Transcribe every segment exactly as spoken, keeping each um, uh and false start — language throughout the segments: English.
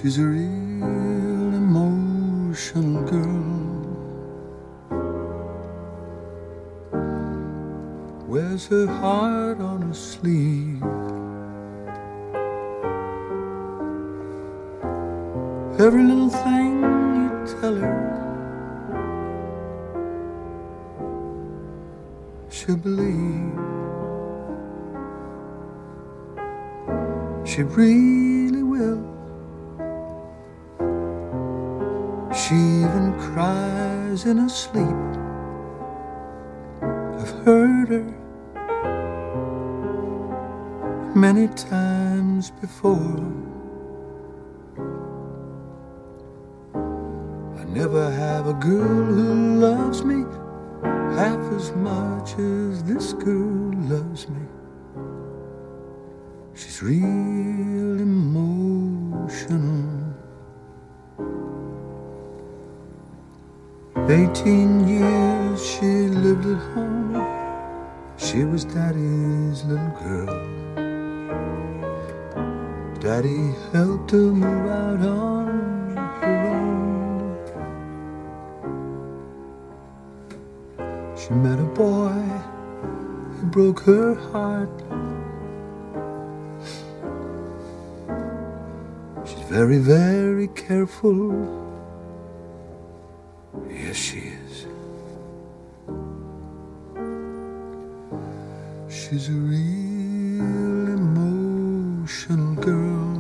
She's a real emotional girl. Wears her heart on her sleeve. Every little thing you tell her, she'll believe. She really will. She even cries in her sleep. I've heard her many times before. I never have a girl who loves me half as much as this girl loves me. She's real emotional. Eighteen years she lived at home. She was Daddy's little girl. Daddy helped her move out on her own. She met a boy who broke her heart. She's very, very careful. Yes, she is. She's a real emotional girl.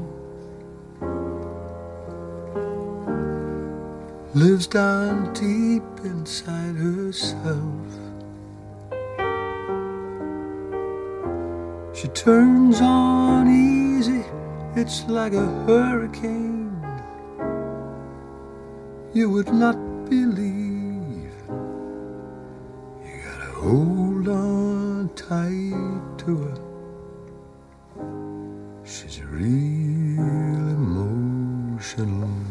Lives down deep inside herself. She turns on easy. It's like a hurricane. You would not believe. You gotta hold on tight to her. She's a real emotional